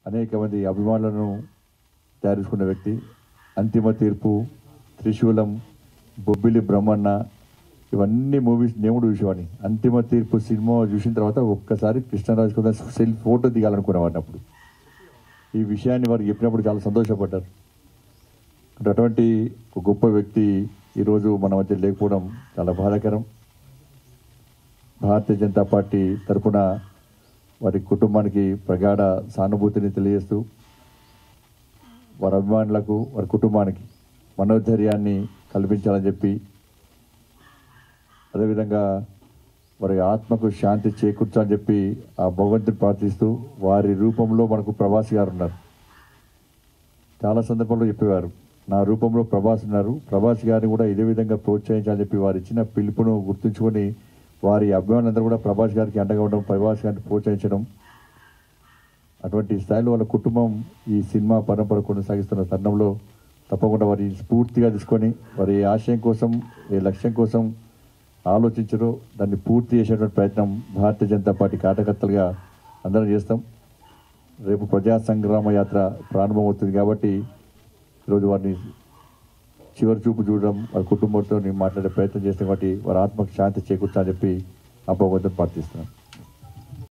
అనేక మంది అభిమానులను తయారు చేసుకున్న వ్యక్తి. అంతిమ తీర్పు, త్రిశూలం, బొబ్బిలి బ్రహ్మన్న, ఇవన్నీ మూవీస్ నేను కూడా చూసేవాడిని. అంతిమ తీర్పు సినిమా చూసిన తర్వాత ఒక్కసారి కృష్ణరాజు కూడా సెల్ఫీ ఫోటో దిగాలనుకునేవాడిని. అప్పుడు ఈ విషయాన్ని వారు చెప్పినప్పుడు చాలా సంతోషపడ్డారు. అటువంటి ఒక గొప్ప వ్యక్తి ఈరోజు మన మధ్య లేకపోవడం చాలా బాధాకరం. భారతీయ జనతా పార్టీ తరఫున వారి కుటుంబానికి ప్రగాఢ సానుభూతిని తెలియజేస్తూ వారి అభిమానులకు, వారి కుటుంబానికి మనోధైర్యాన్ని కల్పించాలని చెప్పి, అదేవిధంగా వారి ఆత్మకు శాంతి చేకూర్చాలని చెప్పి ఆ భగవంతుని ప్రార్థిస్తూ, వారి రూపంలో మనకు ప్రభాస్ గారు ఉన్నారు. చాలా సందర్భంలో చెప్పేవారు, నా రూపంలో ప్రభాస్ ఉన్నారు, ప్రభాస్ గారిని కూడా ఇదే విధంగా ప్రోత్సహించాలని చెప్పి వారు ఇచ్చిన పిలుపును గుర్తుంచుకొని వారి అభిమానులందరూ కూడా ప్రభాస్ గారికి అండగా ఉండడం, ప్రభాస్ గారిని ప్రోత్సహించడం, అటువంటి స్థాయిలో వాళ్ళ కుటుంబం ఈ సినిమా పరంపర కొనసాగిస్తున్న తరుణంలో తప్పకుండా వారి స్ఫూర్తిగా తీసుకొని వారి ఆశయం కోసం, ఏ లక్ష్యం కోసం ఆలోచించరో దాన్ని పూర్తి చేసేటువంటి ప్రయత్నం భారతీయ జనతా పార్టీ కార్యకర్తలుగా అందరం చేస్తాం. రేపు ప్రజా సంగ్రామ యాత్ర ప్రారంభమవుతుంది కాబట్టి ఈరోజు వారిని చివరి చూపు చూడడం, వారి కుటుంబంతో మాట్లాడే ప్రయత్నం చేస్తాం కాబట్టి వారి ఆత్మకు శాంతి చేకూర్చాలని చెప్పి ఆ భగవంతుని ప్రార్థిస్తున్నాం.